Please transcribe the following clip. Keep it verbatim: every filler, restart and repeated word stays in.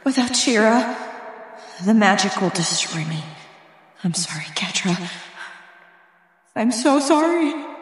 Without Shira, the magic will destroy me. I'm sorry, Ketra. I'm so sorry.